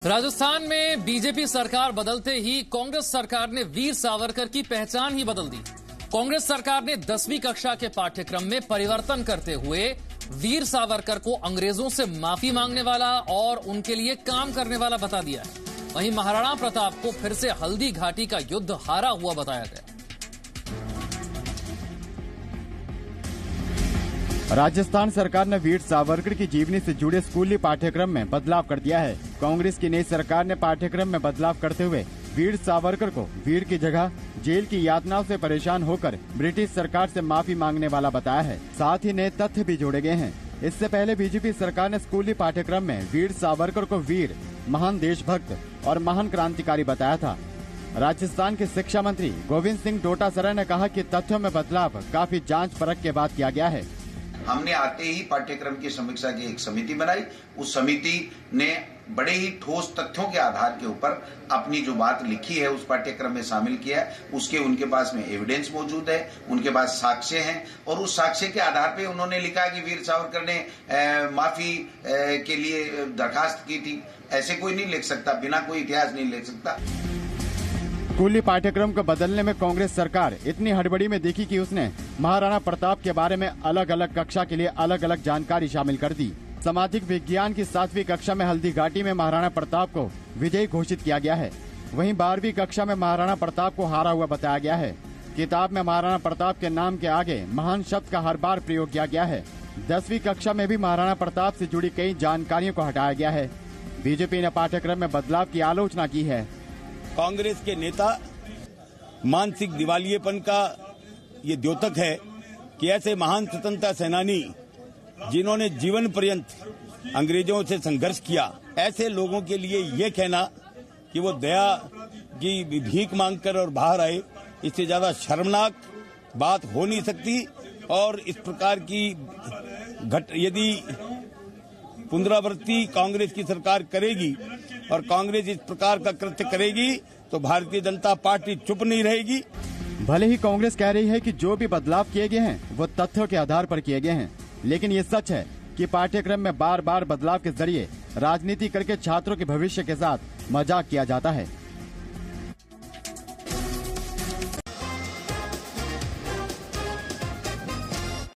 राजस्थान में बीजेपी सरकार बदलते ही कांग्रेस सरकार ने वीर सावरकर की पहचान ही बदल दी। कांग्रेस सरकार ने 10वीं कक्षा के पाठ्यक्रम में परिवर्तन करते हुए वीर सावरकर को अंग्रेजों से माफी मांगने वाला और उनके लिए काम करने वाला बता दिया है। वहीं महाराणा प्रताप को फिर से हल्दी घाटी का युद्ध हारा हुआ बताया गया। राजस्थान सरकार ने वीर सावरकर की जीवनी से जुड़े स्कूली पाठ्यक्रम में बदलाव कर दिया है। कांग्रेस की नई सरकार ने पाठ्यक्रम में बदलाव करते हुए वीर सावरकर को वीर की जगह जेल की यातनाओं से परेशान होकर ब्रिटिश सरकार से माफी मांगने वाला बताया है। साथ ही नए तथ्य भी जोड़े गए हैं। इससे पहले बीजेपी सरकार ने स्कूली पाठ्यक्रम में वीर सावरकर को वीर, महान देशभक्त और महान क्रांतिकारी बताया था। राजस्थान के शिक्षा मंत्री गोविंद सिंह डोटासरा ने कहा कि तथ्यों में बदलाव काफी जांच परख के बाद किया गया है। हमने आते ही पाठ्यक्रम की समीक्षा की एक समिति बनाई। उस समिति ने बड़े ही ठोस तथ्यों के आधार के ऊपर अपनी जो बात लिखी है उस पाठ्यक्रम में शामिल किया है। उसके उनके पास में एविडेंस मौजूद है, उनके पास साक्ष्य हैं और उस साक्ष्य के आधार पे उन्होंने लिखा कि वीर सावरकर ने माफी के लिए दरखास्त की थी। ऐसे कोई नहीं लिख सकता, बिना कोई इतिहास नहीं लिख सकता। स्कूली पाठ्यक्रम को बदलने में कांग्रेस सरकार इतनी हड़बड़ी में देखी कि उसने महाराणा प्रताप के बारे में अलग अलग कक्षा के लिए अलग अलग जानकारी शामिल कर दी। सामाजिक विज्ञान की 7वीं कक्षा में हल्दी घाटी में महाराणा प्रताप को विजयी घोषित किया गया है। वहीं 12वीं कक्षा में महाराणा प्रताप को हारा हुआ बताया गया है। किताब में महाराणा प्रताप के नाम के आगे महान शब्द का हर बार प्रयोग किया गया है। 10वीं कक्षा में भी महाराणा प्रताप से जुड़ी कई जानकारियों को हटाया गया है। बीजेपी ने पाठ्यक्रम में बदलाव की आलोचना की है। कांग्रेस के नेता मानसिक दिवालियेपन का ये द्योतक है कि ऐसे महान स्वतंत्रता सेनानी जिन्होंने जीवन पर्यंत अंग्रेजों से संघर्ष किया, ऐसे लोगों के लिए ये कहना कि वो दया की भीख मांगकर और बाहर आए, इससे ज्यादा शर्मनाक बात हो नहीं सकती। और इस प्रकार की यदि पुनरावृत्ति कांग्रेस की सरकार करेगी और कांग्रेस इस प्रकार का कृत्य करेगी तो भारतीय जनता पार्टी चुप नहीं रहेगी। भले ही कांग्रेस कह रही है कि जो भी बदलाव किए गए हैं वो तथ्यों के आधार पर किए गए हैं, लेकिन ये सच है कि पाठ्यक्रम में बार बार बदलाव के जरिए राजनीति करके छात्रों के भविष्य के साथ मजाक किया जाता है।